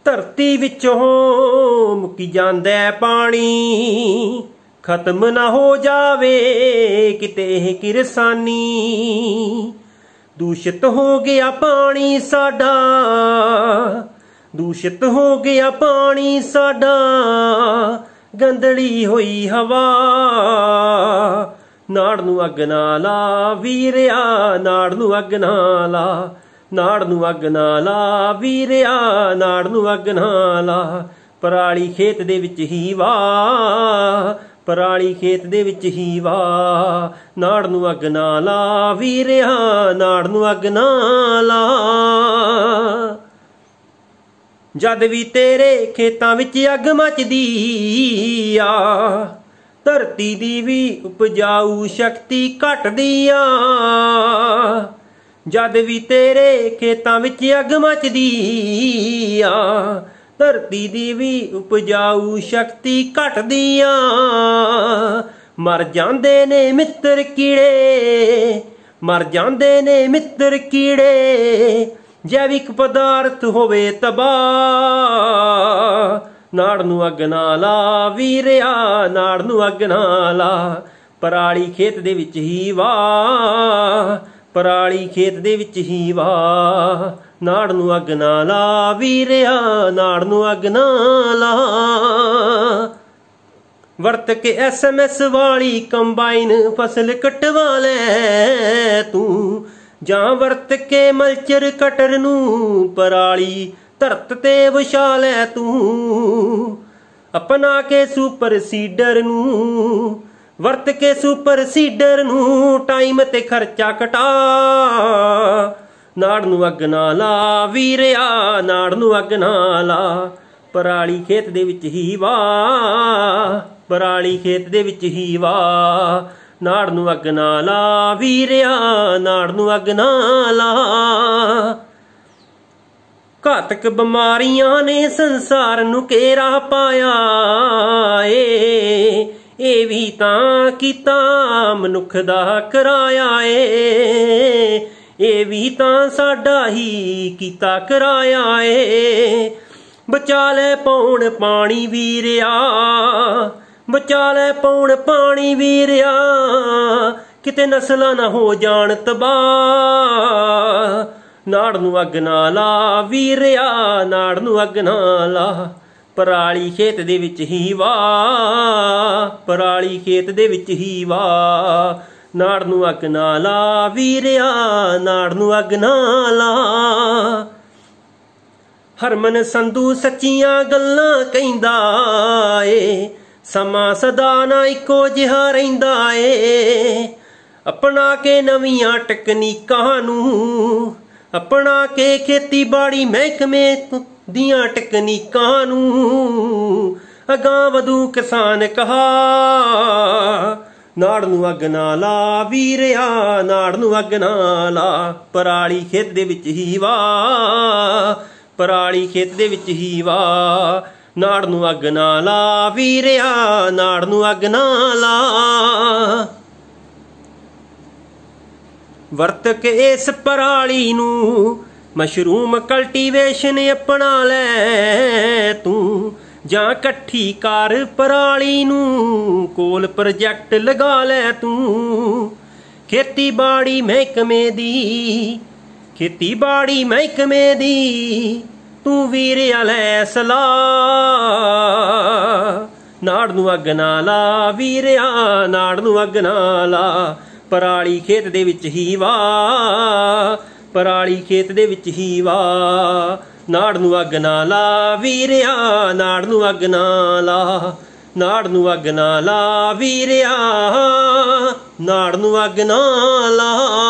धरती विचों मुक्की जांदा पानी, खत्म ना हो जावे किते किरसानी। दूषित हो गया पानी साडा, दूषित हो गया पानी साडा, गंदली होई हवा। नाड़ नूं अग ना ला वीरिया, नाड़ नूं अग ना ला, नाड़ नूं अग ना ला वीरिया, नाड़ नूं अग ना ला। पराली खेत दे विच ही वाह, पराली खेत दे विच ही वाह, नाड़ नूं अग ना ला वीरिया, नाड़ नूं अग ना ला। जद भी तेरे खेतां विच अग मचदी आ, धरती दी भी उपजाऊ शक्ति घटदी आ। जद भी तेरे खेतां विच अग मचदी आ, धरती दी भी उपजाऊ शक्ति घटदी आ। मर जांदे ने मित्र कीड़े, मर जांदे ने मित्र कीड़े, जैविक पदार्थ होवे तबाह। नाड़ नूं अग ना ला वीरिया, नाड़ नूं अग ना ला, पराली खेत दे विच ही वाह, पराली खेत दे विच ही वाह, नाड़ नूं अग ना ला वीरिया, नाड़ नूं अग ना ला। वरत के SMS वाली कंबाइन फसल कटवा लै तू, जां वरत के मल्चर कटर नूं पराली धरत ते विछा लै तू। अपना के सुपर सीडर नूं, वरत के सुपर सीडर नूं, टाइम ते खर्चा घटा। नाड़ नूं अग ना ला वीरिया, नाड़ नूं अग ना ला, पराली खेत दे विच ही वाह, पराली खेत दे विच ही वाह, नाड़ नूं अग ना ला वीरिया, नाड़ नूं अग ना ला। घातक बीमारियां ने संसार नूं घेरा पाया ए भी तां कीता मनुख दा कराया ए भी तां साडा ही कीता कराया ए। बचा लै पौण पानी वीरिया, बचा लै पौण पानी वीरिया, किते नस्लां ना हो जाण तबाह। नाड़ नूं अग ना ला वीरिया, नाड़ नूं अग ना ला, पराली खेत दे विच ही वाह, पराली खेत दे विच ही वाह, नाड़ नूं अग ना ला वीरिया, नाड़ नूं अग ना ला। हरमन संधू सच्चियां गल्लां कहिंदा ए, समां सदा ना इक्को जिहा रहिंदा ए। अपना के नवीआं टकनीकां नूं, अपना के खेतीबाड़ी महकमे दियां टकनीकां नूं, अगां वधू किसान कहा। नाड़ नूं अग ना ला वीरिया, नाड़ नूं अग ना ला, पराली खेत दे विच ही वाह, पराली खेत दे विच ही वाह, नाड़ नूं अग ना ला वीरिया, नाड़ नूं अग ना ला। वरत के इस पराली नूं मशरूम कल्टीवेशन अपना लै तू, जां कट्ठी कर पराली नूं कोल प्रोजैक्ट लगा लै तू। खेतीबाड़ी महकमे दी, खेतीबाड़ी महकमे दी, तू वीरिया लै सलाह। नाड़ नूं अग ना ला वीरिया, नाड़ नूं अग ना ला, पराली खेत दे विच ही वाह, पराली खेत दे विच ही वाह, नाड़ नूं अग ना ला वीरिया, नाड़ नूं अग ना ला, नाड़ नूं अग ना ला वीरिया, नाड़ नूं अग ना ला।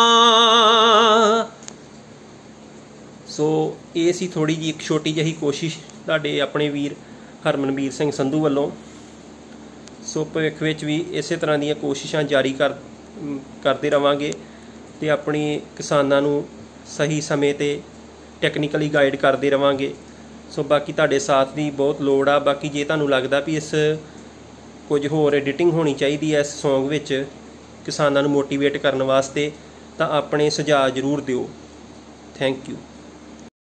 सो ये सी थोड़ी जी एक छोटी जही कोशिश तुहाडे अपने वीर हरमनवीर सिंह संधू वालों। सो भविख विच भी इसे तरह दीयां कोशिशां जारी करते रवांगे ते अपनी किसानां नूं सही समय ते टैक्नीकली गाइड करते रवांगे। सो बाकी तुहाडे साथ की बहुत लोड़ आ। बाकी जे तुहानूं लगदा भी इस कुछ होर एडिटिंग होनी चाहिए इस सॉन्ग विच किसानां नूं मोटीवेट करने वास्ते, तां अपने सुझाव जरूर दिओ। Thank you.